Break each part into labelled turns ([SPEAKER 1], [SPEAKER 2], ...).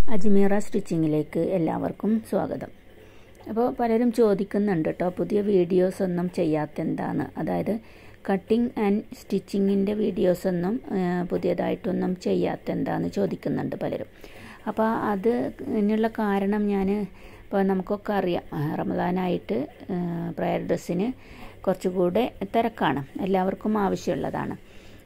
[SPEAKER 1] അജ്മീറ സ്റ്റിച്ചിങ്ങിലേക്ക് എല്ലാവർക്കും സ്വാഗതം. അപ്പോൾ പലരും ചോദിക്കുന്നുണ്ട് കേട്ടോ, പുതിയ വീഡിയോസ് ഒന്നും ചെയ്യാത്തെന്താണ്, അതായത് കട്ടിങ് ആൻഡ് സ്റ്റിച്ചിങ്ങിൻ്റെ വീഡിയോസൊന്നും പുതിയതായിട്ടൊന്നും ചെയ്യാത്തെന്താന്ന് ചോദിക്കുന്നുണ്ട് പലരും. അപ്പോൾ അതിനുള്ള കാരണം ഇപ്പോൾ നമുക്കൊക്കെ അറിയാം, റമദാനായിട്ട് പ്രയർ ഡ്രസ്സിന് കുറച്ചുകൂടെ തിരക്കാണ്, എല്ലാവർക്കും ആവശ്യമുള്ളതാണ്.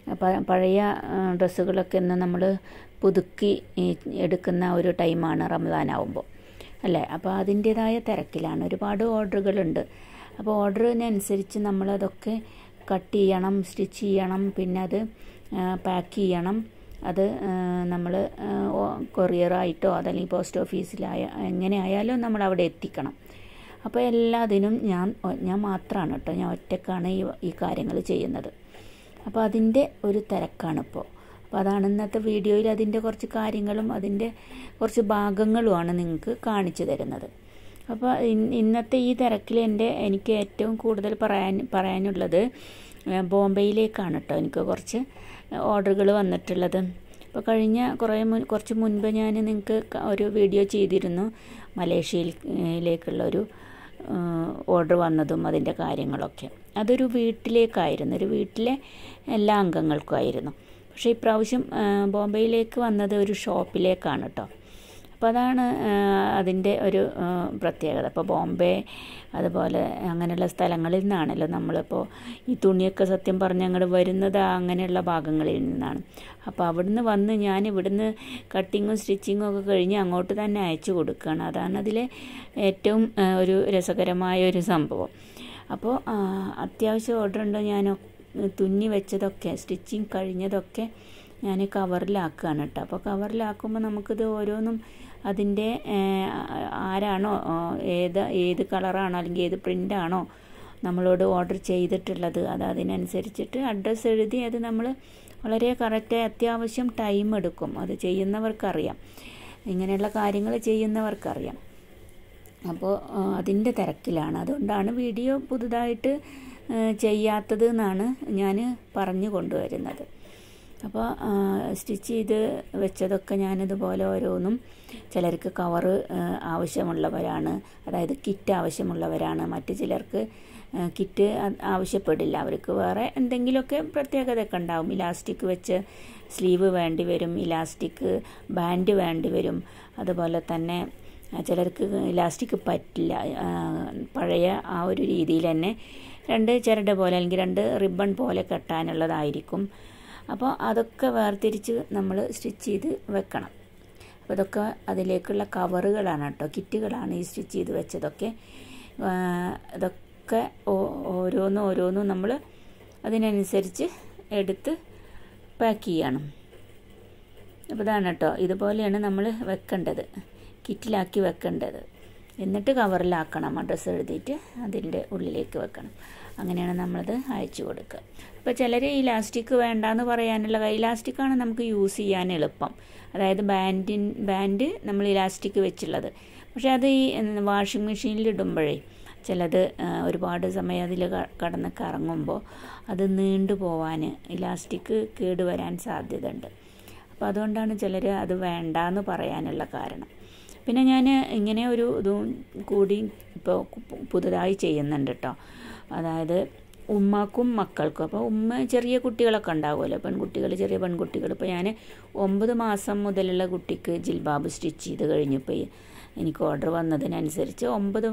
[SPEAKER 1] പഴയ ഡ്രസ്സുകളൊക്കെ ഇന്ന് നമ്മൾ പുതുക്കി എടുക്കുന്ന ഒരു ടൈമാണ് റമദാനാവുമ്പോൾ അല്ലേ. അപ്പോൾ അതിൻ്റേതായ തിരക്കിലാണ്, ഒരുപാട് ഓർഡറുകളുണ്ട്. അപ്പോൾ ഓർഡറിനനുസരിച്ച് നമ്മളതൊക്കെ കട്ട് ചെയ്യണം, സ്റ്റിച്ച് ചെയ്യണം, പിന്നെ അത് പാക്ക് ചെയ്യണം. അത് നമ്മൾ കൊറിയറായിട്ടോ അതല്ലെങ്കിൽ പോസ്റ്റ് ഓഫീസിലായ എങ്ങനെയായാലും നമ്മൾ അവിടെ എത്തിക്കണം. അപ്പോൾ എല്ലാത്തിനും ഞാൻ മാത്രമാണ് കേട്ടോ, ഞാൻ ഒറ്റക്കാണ് ഈ കാര്യങ്ങൾ ചെയ്യുന്നത്. അപ്പോൾ അതിൻ്റെ ഒരു തിരക്കാണിപ്പോൾ. അപ്പോൾ അതാണ് ഇന്നത്തെ വീഡിയോയിൽ അതിൻ്റെ കുറച്ച് കാര്യങ്ങളും അതിൻ്റെ കുറച്ച് ഭാഗങ്ങളുമാണ് നിങ്ങൾക്ക് കാണിച്ചു തരുന്നത്. അപ്പോൾ ഇന്നത്തെ ഈ തിരക്കിൽ എനിക്ക് ഏറ്റവും കൂടുതൽ പറയാനുള്ളത് ബോംബെയിലേക്കാണ് കേട്ടോ. എനിക്ക് കുറച്ച് ഓർഡറുകൾ വന്നിട്ടുള്ളത്. അപ്പോൾ കുറച്ച് മുൻപ് ഞാൻ നിങ്ങൾക്ക് ഒരു വീഡിയോ ചെയ്തിരുന്നു, മലേഷ്യയിലേക്കുള്ള ഒരു ഓർഡർ വന്നതും അതിൻ്റെ കാര്യങ്ങളൊക്കെ. അതൊരു വീട്ടിലേക്കായിരുന്നു, ഒരു വീട്ടിലെ എല്ലാ അംഗങ്ങൾക്കുമായിരുന്നു. പക്ഷേ ഇപ്രാവശ്യം ബോംബെയിലേക്ക് വന്നത് ഒരു ഷോപ്പിലേക്കാണ് കേട്ടോ. അപ്പോൾ അതാണ് അതിൻ്റെ ഒരു പ്രത്യേകത. അപ്പോൾ ബോംബെ അതുപോലെ അങ്ങനെയുള്ള സ്ഥലങ്ങളിൽ നിന്നാണല്ലോ നമ്മളിപ്പോൾ ഈ തുണിയൊക്കെ സത്യം പറഞ്ഞ് അങ്ങോട്ട് വരുന്നത് അങ്ങനെയുള്ള ഭാഗങ്ങളിൽ നിന്നാണ്. അപ്പോൾ അവിടുന്ന് വന്ന് ഞാൻ ഇവിടുന്ന് കട്ടിങ്ങും സ്റ്റിച്ചിങ്ങും ഒക്കെ കഴിഞ്ഞ് അങ്ങോട്ട് തന്നെ അയച്ചു കൊടുക്കുകയാണ്. അതാണ് അതിലെ ഏറ്റവും ഒരു രസകരമായ ഒരു സംഭവം. അപ്പോൾ അത്യാവശ്യം ഓർഡർ ഉണ്ട്. ഞാൻ തുന്നി വെച്ചതൊക്കെ സ്റ്റിച്ചിങ് കഴിഞ്ഞതൊക്കെ ഞാൻ കവറിലാക്കുകയാണ് കേട്ടോ. അപ്പോൾ കവറിലാക്കുമ്പോൾ നമുക്കിത് ഓരോന്നും അതിൻ്റെ ആരാണോ ഏത് കളറാണോ അല്ലെങ്കിൽ ഏത് പ്രിൻ്റാണോ നമ്മളോട് ഓർഡർ ചെയ്തിട്ടുള്ളത് അതിനനുസരിച്ചിട്ട് അഡ്രസ്സ് എഴുതി അത് നമ്മൾ വളരെ കറക്റ്റായി, അത്യാവശ്യം ടൈം എടുക്കും. അത് ചെയ്യുന്നവർക്കറിയാം, ഇങ്ങനെയുള്ള കാര്യങ്ങൾ ചെയ്യുന്നവർക്കറിയാം. അപ്പോൾ അതിൻ്റെ തിരക്കിലാണ്, അതുകൊണ്ടാണ് വീഡിയോ പുതുതായിട്ട് ചെയ്യാത്തത് എന്നാണ് ഞാൻ പറഞ്ഞു കൊണ്ടുവരുന്നത്. അപ്പോൾ സ്റ്റിച്ച് ചെയ്ത് വെച്ചതൊക്കെ ഞാനിതുപോലെ ഓരോന്നും, ചിലർക്ക് കവറ് ആവശ്യമുള്ളവരാണ്, അതായത് കിറ്റ് ആവശ്യമുള്ളവരാണ്. മറ്റു ചിലർക്ക് കിറ്റ് ആവശ്യപ്പെടില്ല, അവർക്ക് വേറെ എന്തെങ്കിലുമൊക്കെ പ്രത്യേകതയൊക്കെ ഉണ്ടാവും. ഇലാസ്റ്റിക് വെച്ച് സ്ലീവ് വേണ്ടി വരും, ഇലാസ്റ്റിക് ബാൻഡ് വേണ്ടി വരും. അതുപോലെ തന്നെ ചിലർക്ക് ഇലാസ്റ്റിക് പറ്റില്ല, പഴയ ആ ഒരു രീതിയിൽ തന്നെ 2 ചരട് പോലെ അല്ലെങ്കിൽ 2 റിബൺ പോലെ കെട്ടാനുള്ളതായിരിക്കും. അപ്പോൾ അതൊക്കെ വേർതിരിച്ച് നമ്മൾ സ്റ്റിച്ച് ചെയ്ത് വെക്കണം. അപ്പോൾ ഇതൊക്കെ അതിലേക്കുള്ള കവറുകളാണ് കേട്ടോ, കിറ്റുകളാണ് ഈ സ്റ്റിച്ച് ചെയ്ത് വെച്ചതൊക്കെ. ഇതൊക്കെ ഓരോന്നും നമ്മൾ അതിനനുസരിച്ച് എടുത്ത് പാക്ക് ചെയ്യണം. അപ്പോൾ ഇതാണ് കേട്ടോ, ഇതുപോലെയാണ് നമ്മൾ വെക്കേണ്ടത്, കിറ്റിലാക്കി വെക്കേണ്ടത്. എന്നിട്ട് കവറിലാക്കണം, അഡ്രസ്സ് എഴുതിയിട്ട് അതിൻ്റെ ഉള്ളിലേക്ക് വെക്കണം. അങ്ങനെയാണ് നമ്മളത് അയച്ചു കൊടുക്കുക. അപ്പോൾ ചിലർ ഇലാസ്റ്റിക് വേണ്ടാന്ന് പറയാനുള്ള, ഇലാസ്റ്റിക്കാണ് നമുക്ക് യൂസ് ചെയ്യാൻ എളുപ്പം. അതായത് ബാൻഡ് നമ്മൾ ഇലാസ്റ്റിക് വെച്ചുള്ളത്. പക്ഷേ അത് ഈ വാഷിംഗ് മെഷീനിൽ ഇടുമ്പോഴേ ചിലത് ഒരുപാട് സമയം അതിൽ കടന്ന് കറങ്ങുമ്പോൾ അത് നീണ്ടു പോവാൻ, ഇലാസ്റ്റിക് കേടുവരാൻ സാധ്യതയുണ്ട്. അപ്പോൾ അതുകൊണ്ടാണ് ചിലർ അത് വേണ്ടാന്ന് പറയാനുള്ള കാരണം. പിന്നെ ഞാൻ ഇങ്ങനെ ഒരു ഇതും കൂടി ഇപ്പോൾ പുതുതായി ചെയ്യുന്നുണ്ട് കേട്ടോ. അതായത് ഉമ്മക്കും മക്കൾക്കും. അപ്പോൾ ചെറിയ കുട്ടികളൊക്കെ ഉണ്ടാവുമല്ലോ, ചെറിയ പെൺകുട്ടികൾ. ഇപ്പോൾ ഞാൻ 9 മാസം മുതലുള്ള കുട്ടിക്ക് ജിൽബാബ് സ്റ്റിച്ച് ചെയ്ത് കഴിഞ്ഞപ്പോൾ എനിക്ക് ഓർഡർ വന്നതിനനുസരിച്ച് 9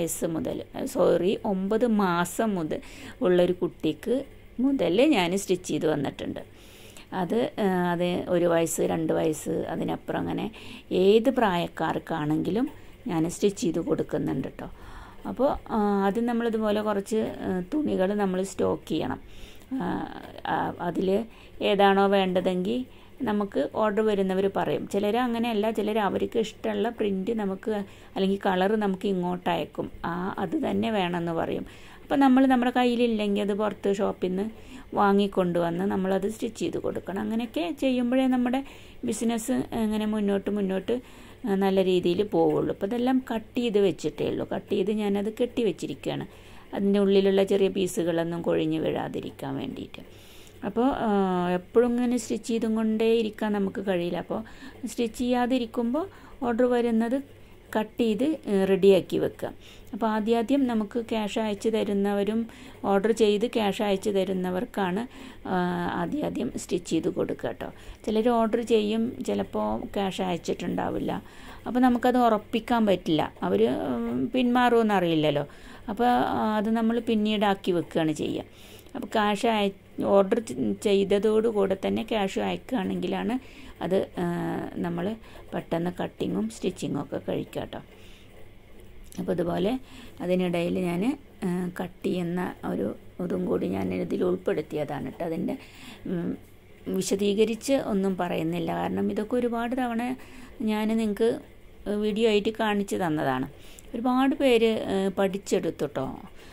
[SPEAKER 1] മാസം മുതൽ ഉള്ളൊരു കുട്ടിക്ക് മുതൽ ഞാൻ സ്റ്റിച്ച് ചെയ്ത് വന്നിട്ടുണ്ട്. അത് 1 വയസ്സ് 2 വയസ്സ് അതിനപ്പുറം അങ്ങനെ ഏത് പ്രായക്കാർക്കാണെങ്കിലും ഞാൻ സ്റ്റിച്ച് ചെയ്ത് കൊടുക്കുന്നുണ്ട് കേട്ടോ. അപ്പോൾ ആദ്യം നമ്മളിതുപോലെ കുറച്ച് തുണികൾ നമ്മൾ സ്റ്റോക്ക് ചെയ്യണം. അതിൽ ഏതാണോ വേണ്ടതെങ്കിൽ നമുക്ക് ഓർഡർ വരുന്നവർ പറയും. ചിലർ അങ്ങനെയല്ല, ചിലർ അവർക്ക് ഇഷ്ടമുള്ള പ്രിൻറ്റ് നമുക്ക് അല്ലെങ്കിൽ കളറ് നമുക്ക് ഇങ്ങോട്ട് അയക്കും, അത് തന്നെ വേണമെന്ന് പറയും. അപ്പോൾ നമ്മുടെ കയ്യിലില്ലെങ്കിൽ അത് പുറത്ത് ഷോപ്പിൽ നിന്ന് വാങ്ങിക്കൊണ്ടുവന്ന് നമ്മളത് സ്റ്റിച്ച് ചെയ്ത് കൊടുക്കണം. അങ്ങനെയൊക്കെ ചെയ്യുമ്പോഴേ നമ്മുടെ ബിസിനസ് അങ്ങനെ മുന്നോട്ട് നല്ല രീതിയിൽ പോവുള്ളൂ. അപ്പോൾ ഇതെല്ലാം കട്ട് ചെയ്ത് വെച്ചിട്ടേ ഉള്ളൂ. കട്ട് ചെയ്ത് ഞാനത് കെട്ടി വെച്ചിരിക്കുകയാണ്, അതിൻ്റെ ഉള്ളിലുള്ള ചെറിയ പീസുകളൊന്നും കൊഴിഞ്ഞ് വീഴാതിരിക്കാൻ വേണ്ടിയിട്ട്. അപ്പോൾ എപ്പോഴും ഇങ്ങനെ സ്റ്റിച്ച് ചെയ്തും കൊണ്ടേ ഇരിക്കാൻ നമുക്ക് കഴിയില്ല. അപ്പോൾ സ്റ്റിച്ച് ചെയ്യാതിരിക്കുമ്പോൾ ഓർഡർ വരുന്നത് കട്ട് ചെയ്ത് റെഡിയാക്കി വെക്കുക. അപ്പോൾ ആദ്യം നമുക്ക് ക്യാഷ് അയച്ചു തരുന്നവരും ഓർഡർ ചെയ്ത് ക്യാഷ് അയച്ചു തരുന്നവർക്കാണ് ആദ്യം സ്റ്റിച്ച് ചെയ്ത് കൊടുക്കുക കേട്ടോ. ചിലർ ഓർഡർ ചെയ്യും, ചിലപ്പോൾ ക്യാഷ് അയച്ചിട്ടുണ്ടാവില്ല. അപ്പോൾ നമുക്കത് ഉറപ്പിക്കാൻ പറ്റില്ല, അവർ പിന്മാറുമെന്ന് അറിയില്ലല്ലോ. അപ്പോൾ അത് നമ്മൾ പിന്നീടാക്കി വെക്കുകയാണ് ചെയ്യുക. അപ്പോൾ ക്യാഷ് ഓർഡർ ചെയ്തതോടുകൂടെ തന്നെ ക്യാഷ് അയക്കുകയാണെങ്കിലാണ് അത് നമ്മൾ പെട്ടെന്ന് കട്ടിങ്ങും സ്റ്റിച്ചിങ്ങും ഒക്കെ കഴിക്കുക കേട്ടോ. അപ്പോൾ അതുപോലെ അതിനിടയിൽ ഞാൻ കട്ട് ചെയ്യുന്ന ഇതും കൂടി ഞാൻ ഇതിൽ ഉൾപ്പെടുത്തിയതാണ് കേട്ടോ. അതിൻ്റെ വിശദീകരിച്ച് ഒന്നും പറയുന്നില്ല, കാരണം ഇതൊക്കെ ഒരുപാട് തവണ ഞാൻ നിങ്ങൾക്ക് വീഡിയോ ആയിട്ട് കാണിച്ചു തന്നതാണ്. ഒരുപാട് പേര് പഠിച്ചെടുത്തു കേട്ടോ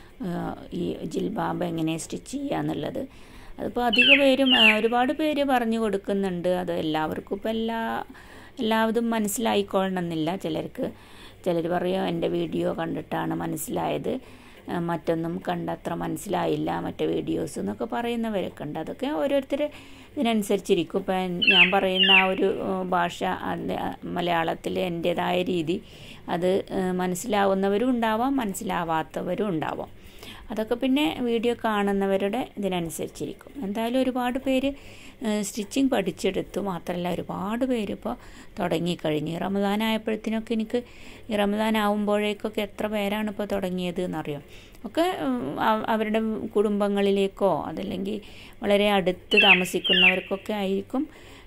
[SPEAKER 1] ഈ ജിൽബാബ് എങ്ങനെ സ്റ്റിച്ച് ചെയ്യുക എന്നുള്ളത്. അതിപ്പോൾ അധിക പേരും ഒരുപാട് പേര് പറഞ്ഞു കൊടുക്കുന്നുണ്ട്. അത് എല്ലാവർക്കും ഇപ്പോൾ എല്ലാവരും മനസ്സിലായിക്കൊള്ളണമെന്നില്ല. ചിലർ പറയും എൻ്റെ വീഡിയോ കണ്ടിട്ടാണ് മനസ്സിലായത്, മറ്റൊന്നും കണ്ടത്ര മനസ്സിലായില്ല മറ്റേ വീഡിയോസ് എന്നൊക്കെ പറയുന്നവരൊക്കെ ഉണ്ട്. അതൊക്കെ ഓരോരുത്തർ ഇതിനനുസരിച്ചിരിക്കും. ഇപ്പം ഞാൻ പറയുന്ന ആ ഒരു ഭാഷ മലയാളത്തിൽ എൻ്റേതായ രീതി അത് മനസ്സിലാവുന്നവരും ഉണ്ടാവാം, മനസ്സിലാവാത്തവരും ഉണ്ടാവാം. അതൊക്കെ പിന്നെ വീഡിയോ കാണുന്നവരുടെ ഇതിനനുസരിച്ചിരിക്കും. എന്തായാലും ഒരുപാട് പേര് സ്റ്റിച്ചിങ് പഠിച്ചെടുത്തു. മാത്രമല്ല ഒരുപാട് പേര് ഇപ്പോൾ തുടങ്ങിക്കഴിഞ്ഞു. റമദാൻ ആയപ്പോഴത്തേനൊക്കെ എനിക്ക് ഈ റമദാൻ ആവുമ്പോഴേക്കൊക്കെ എത്ര പേരാണ് ഇപ്പോൾ തുടങ്ങിയത് എന്നറിയാം. ഒക്കെ അവരുടെ കുടുംബങ്ങളിലേക്കോ അതല്ലെങ്കിൽ വളരെ അടുത്ത് താമസിക്കുന്നവർക്കൊക്കെ ആയിരിക്കും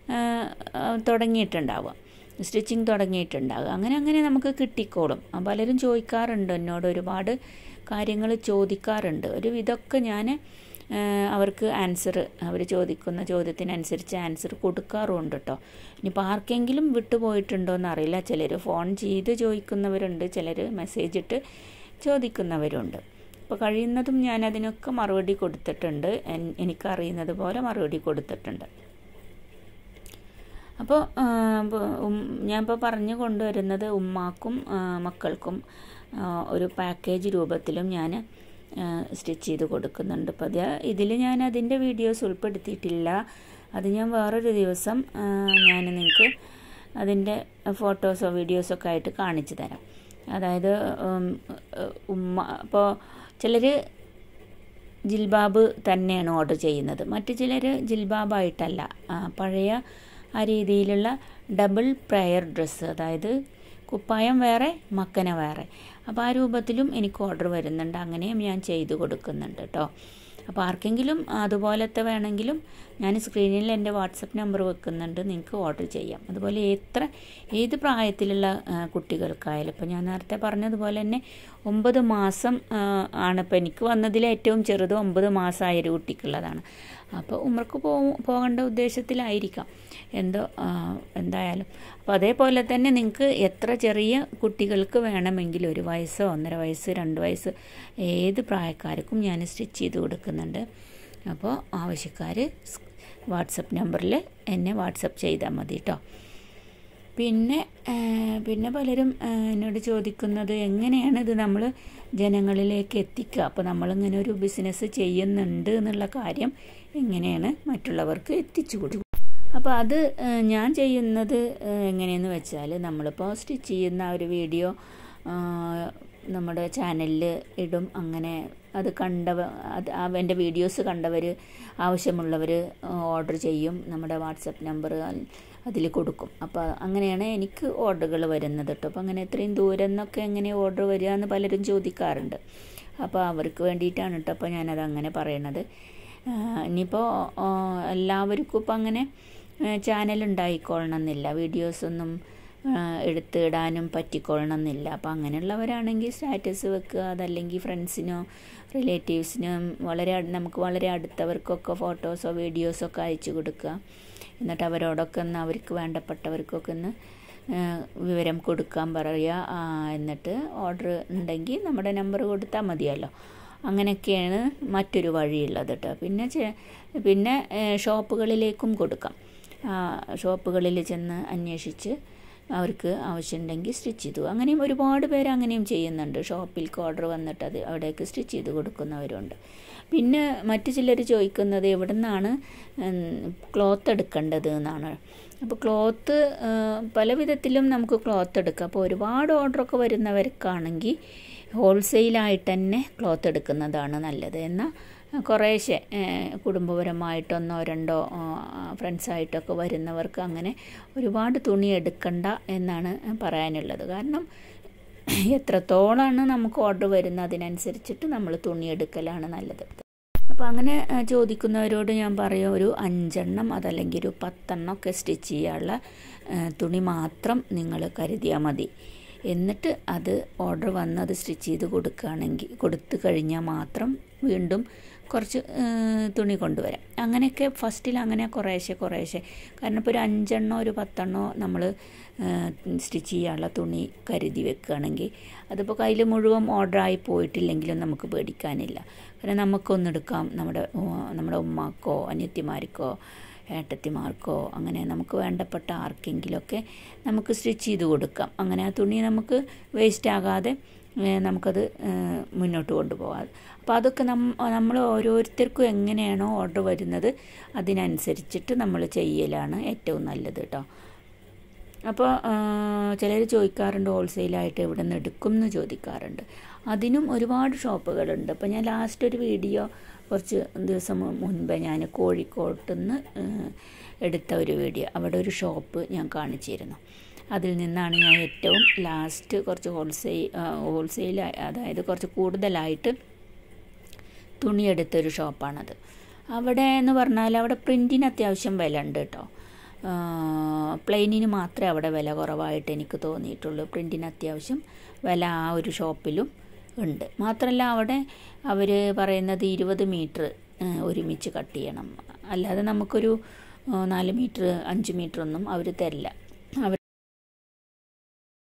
[SPEAKER 1] തുടങ്ങിയിട്ടുണ്ടാവുക, സ്റ്റിച്ചിങ് തുടങ്ങിയിട്ടുണ്ടാവുക. അങ്ങനെ നമുക്ക് കിട്ടിക്കോളും. പലരും ചോദിക്കാറുണ്ട് എന്നോട്, ഒരുപാട് കാര്യങ്ങൾ ചോദിക്കാറുണ്ട്. ഒരു വിധമൊക്കെ ഞാൻ അവർക്ക് അവർ ചോദിക്കുന്ന ചോദ്യത്തിനനുസരിച്ച് ആൻസർ കൊടുക്കാറുമുണ്ട് കേട്ടോ. ഇനിയിപ്പോൾ ആർക്കെങ്കിലും വിട്ടുപോയിട്ടുണ്ടോ എന്നറിയില്ല. ചിലർ ഫോൺ ചെയ്ത് ചോദിക്കുന്നവരുണ്ട്, ചിലർ മെസ്സേജ് ഇട്ട് ചോദിക്കുന്നവരുണ്ട്. അപ്പോൾ കഴിയുന്നതും ഞാൻ അതിനൊക്കെ മറുപടി കൊടുത്തിട്ടുണ്ട്, എനിക്കറിയുന്നത് പോലെ മറുപടി കൊടുത്തിട്ടുണ്ട്. അപ്പോൾ ഞാനിപ്പോൾ പറഞ്ഞു കൊണ്ടുവരുന്നത് ഉമ്മാക്കും മക്കൾക്കും ഒരു പാക്കേജ് രൂപത്തിലും ഞാൻ സ്റ്റിച്ച് ചെയ്ത് കൊടുക്കുന്നുണ്ട്. അപ്പോൾ ഇതിൽ ഞാൻ അതിൻ്റെ വീഡിയോസ് ഉൾപ്പെടുത്തിയിട്ടില്ല. അത് ഞാൻ വേറൊരു ദിവസം ഞാൻ നിങ്ങൾക്ക് അതിൻ്റെ ഫോട്ടോസോ വീഡിയോസൊക്കെ ആയിട്ട് കാണിച്ചു തരാം. അതായത് ഇപ്പോൾ ചിലർ ജിൽബാബ് തന്നെയാണ് ഓർഡർ ചെയ്യുന്നത്, മറ്റു ചിലർ ജിൽബാബായിട്ടല്ല, പഴയ ആ രീതിയിലുള്ള ഡബിൾ പ്രയർ ഡ്രസ്സ്, അതായത് കുപ്പായം വേറെ മക്കന വേറെ, അപ്പോൾ ആ രൂപത്തിലും എനിക്ക് ഓർഡർ വരുന്നുണ്ട്. അങ്ങനെയും ഞാൻ ചെയ്തു കൊടുക്കുന്നുണ്ട് കേട്ടോ. അപ്പോൾ ആർക്കെങ്കിലും അതുപോലത്തെ വേണമെങ്കിലും ഞാൻ സ്ക്രീനിൽ എൻ്റെ വാട്സപ്പ് നമ്പർ വെക്കുന്നുണ്ട്, നിങ്ങൾക്ക് ഓർഡർ ചെയ്യാം. അതുപോലെ ഏത് പ്രായത്തിലുള്ള കുട്ടികൾക്കായാലും, ഇപ്പോൾ ഞാൻ നേരത്തെ പറഞ്ഞതുപോലെ തന്നെ 9 മാസം ആണ് ഇപ്പോൾ എനിക്ക് വന്നതിൽ ഏറ്റവും ചെറുത് 9 മാസമായ ഒരു കുട്ടിക്കുള്ളതാണ്. അപ്പോൾ ഉമ്രക്ക് പോകേണ്ട ഉദ്ദേശത്തിലായിരിക്കാം എന്തായാലും. അപ്പോൾ അതേപോലെ തന്നെ നിങ്ങൾക്ക് എത്ര ചെറിയ കുട്ടികൾക്ക് വേണമെങ്കിലും 1 വയസ്സോ 1.5 വയസ്സ് 2 വയസ്സ് ഏത് പ്രായക്കാർക്കും ഞാൻ സ്റ്റിച്ച് ചെയ്ത് കൊടുക്കുന്നുണ്ട്. അപ്പോൾ ആവശ്യക്കാർ വാട്സപ്പ് നമ്പറിൽ എന്നെ വാട്സപ്പ് ചെയ്താൽ മതി കേട്ടോ. പിന്നെ പലരും എന്നോട് ചോദിക്കുന്നത് എങ്ങനെയാണ് ഇത് നമ്മൾ ജനങ്ങളിലേക്ക് എത്തിക്കുക, അപ്പോൾ നമ്മളിങ്ങനെ ഒരു ബിസിനസ് ചെയ്യുന്നുണ്ട് എന്നുള്ള കാര്യം എങ്ങനെയാണ് മറ്റുള്ളവർക്ക് എത്തിച്ചു കൊടുക്കുക. അപ്പോൾ അത് ഞാൻ ചെയ്യുന്നത് എങ്ങനെയെന്ന് വെച്ചാൽ, നമ്മളിപ്പോൾ സ്റ്റിച്ച് ചെയ്യുന്ന ഒരു വീഡിയോ നമ്മുടെ ചാനലിൽ ഇടും. അങ്ങനെ അത് എൻ്റെ വീഡിയോസ് കണ്ടവർ ആവശ്യമുള്ളവർ ഓർഡർ ചെയ്യും, നമ്മുടെ വാട്സപ്പ് നമ്പർ അതിൽ കൊടുക്കും. അപ്പോൾ അങ്ങനെയാണ് എനിക്ക് ഓർഡറുകൾ വരുന്നത് കേട്ടോ. അപ്പോൾ അങ്ങനെ ഇത്രയും ദൂരം നിന്നൊക്കെ എങ്ങനെ ഓർഡർ വരിക എന്ന് പലരും ചോദിക്കാറുണ്ട്. അപ്പോൾ അവർക്ക് വേണ്ടിയിട്ടാണ് കേട്ടോ അപ്പോൾ ഞാനത് അങ്ങനെ പറയണത്. ഇനിയിപ്പോൾ എല്ലാവർക്കും ഇപ്പം അങ്ങനെ ചാനൽ ഉണ്ടായിക്കൊള്ളണമെന്നില്ല, വീഡിയോസൊന്നും എടുത്തിടാനും പറ്റിക്കൊള്ളണമെന്നില്ല. അപ്പോൾ അങ്ങനെയുള്ളവരാണെങ്കിൽ സ്റ്റാറ്റസ് വെക്കുക, അതല്ലെങ്കിൽ ഫ്രണ്ട്സിനോ റിലേറ്റീവ്സിനോ നമുക്ക് വളരെ അടുത്തവർക്കൊക്കെ ഫോട്ടോസോ വീഡിയോസോ ഒക്കെ അയച്ചു കൊടുക്കുക. എന്നിട്ട് അവരോടൊക്കെ ഒന്ന് അവർക്ക് വേണ്ടപ്പെട്ടവർക്കൊക്കെ ഒന്ന് വിവരം കൊടുക്കാൻ പറയുക. എന്നിട്ട് ഓർഡർ ഉണ്ടെങ്കിൽ നമ്മുടെ നമ്പർ കൊടുത്താൽ മതിയല്ലോ. അങ്ങനെയൊക്കെയാണ് മറ്റൊരു വഴിയുള്ളത് കേട്ടോ. പിന്നെ ഷോപ്പുകളിലേക്കും കൊടുക്കാം. ഷോപ്പുകളിൽ ചെന്ന് അന്വേഷിച്ച് അവർക്ക് ആവശ്യമുണ്ടെങ്കിൽ സ്റ്റിച്ച് ചെയ്തു. അങ്ങനെയും ഒരുപാട് പേര് അങ്ങനെയും ചെയ്യുന്നുണ്ട്. ഷോപ്പിലേക്ക് ഓർഡർ വന്നിട്ട് അത് അവിടേക്ക് സ്റ്റിച്ച് ചെയ്ത് കൊടുക്കുന്നവരുണ്ട്. പിന്നെ മറ്റു ചിലർ ചോദിക്കുന്നത് എവിടെ നിന്നാണ് ക്ലോത്ത് എടുക്കേണ്ടത് എന്നാണ്. അപ്പോൾ ക്ലോത്ത് പല വിധത്തിലും നമുക്ക് ക്ലോത്ത് എടുക്കാം. അപ്പോൾ ഒരുപാട് ഓർഡറൊക്കെ വരുന്നവർക്കാണെങ്കിൽ ഹോൾസെയിലായിട്ട് തന്നെ ക്ലോത്ത് എടുക്കുന്നതാണ് നല്ലത്. എന്നാൽ കുറേശ്ശെ കുടുംബപരമായിട്ടൊന്നോ രണ്ടോ ഫ്രണ്ട്സായിട്ടൊക്കെ വരുന്നവർക്ക് അങ്ങനെ ഒരുപാട് തുണി എടുക്കണ്ട എന്നാണ് പറയാനുള്ളത്. കാരണം എത്രത്തോളമാണ് നമുക്ക് ഓർഡർ വരുന്നത് അതിനനുസരിച്ചിട്ട് നമ്മൾ തുണി എടുക്കലാണ് നല്ലത്. അപ്പോൾ അങ്ങനെ ചോദിക്കുന്നവരോട് ഞാൻ പറയും, ഒരു 5 അതല്ലെങ്കിൽ ഒരു 10 ഒക്കെ സ്റ്റിച്ച് ചെയ്യാനുള്ള തുണി മാത്രം നിങ്ങൾ കരുതിയാൽ മതി. എന്നിട്ട് അത് ഓർഡർ വന്ന് അത് സ്റ്റിച്ച് ചെയ്ത് കൊടുത്തു കഴിഞ്ഞാൽ മാത്രം വീണ്ടും കുറച്ച് തുണി കൊണ്ടുവരാം. അങ്ങനെയൊക്കെ ഫസ്റ്റിൽ അങ്ങനെ കുറേശ്ശെ കാരണം ഇപ്പോൾ ഒരു 5 ഒരു 10 നമ്മൾ സ്റ്റിച്ച് ചെയ്യാനുള്ള തുണി കരുതി വെക്കുകയാണെങ്കിൽ അതിപ്പോൾ കയ്യിൽ മുഴുവൻ ഓർഡറായി പോയിട്ടില്ലെങ്കിലും നമുക്ക് പേടിക്കാനില്ല. കാരണം നമുക്കൊന്നെടുക്കാം, നമ്മുടെ ഉമ്മാക്കോ അനിയത്തിമാർക്കോ ഏട്ടത്തിമാർക്കോ അങ്ങനെ നമുക്ക് വേണ്ടപ്പെട്ട ആർക്കെങ്കിലുമൊക്കെ നമുക്ക് സ്റ്റിച്ച് ചെയ്ത് കൊടുക്കാം. അങ്ങനെ ആ തുണി നമുക്ക് വേസ്റ്റ് ആകാതെ നമുക്കത് മുന്നോട്ട് കൊണ്ടുപോകാം. അപ്പോൾ അതൊക്കെ നമ്മൾ ഓരോരുത്തർക്കും എങ്ങനെയാണോ ഓർഡർ വരുന്നത് അതിനനുസരിച്ചിട്ട് നമ്മൾ ചെയ്യലാണ് ഏറ്റവും നല്ലത് കേട്ടോ. അപ്പോൾ ചിലർ ചോദിക്കാറുണ്ട് ഹോൾസെയിലായിട്ട് എവിടെ നിന്ന് എടുക്കും എന്ന് ചോദിക്കാറുണ്ട്. അതിനും ഒരുപാട് ഷോപ്പുകളുണ്ട്. അപ്പോൾ ഞാൻ ലാസ്റ്റ് ഒരു വീഡിയോ കുറച്ച് ദിവസം മുൻപേ ഞാൻ കോഴിക്കോട്ട് നിന്ന് എടുത്ത ഒരു വീഡിയോ, അവിടെ ഒരു ഷോപ്പ് ഞാൻ കാണിച്ചിരുന്നു. അതിൽ നിന്നാണ് ഞാൻ ഏറ്റവും ലാസ്റ്റ് കുറച്ച് ഹോൾസെയിൽ അതായത് കുറച്ച് കൂടുതലായിട്ട് തുണിയെടുത്തൊരു ഷോപ്പാണത്. അവിടെ എന്ന് പറഞ്ഞാൽ അവിടെ പ്രിൻറ്റിന് അത്യാവശ്യം വില ഉണ്ട് കേട്ടോ. പ്ലെയിനിന് മാത്രമേ അവിടെ വില കുറവായിട്ട് എനിക്ക് തോന്നിയിട്ടുള്ളൂ. പ്രിൻറ്റിന് അത്യാവശ്യം വില ആ ഒരു ഷോപ്പിലും ഉണ്ട്. മാത്രമല്ല അവിടെ അവർ പറയുന്നത് 20 മീറ്റർ ഒരുമിച്ച് കട്ട് ചെയ്യണം, അല്ലാതെ നമുക്കൊരു 4 മീറ്റർ 5 മീറ്റർ ഒന്നും അവർ തരില്ല.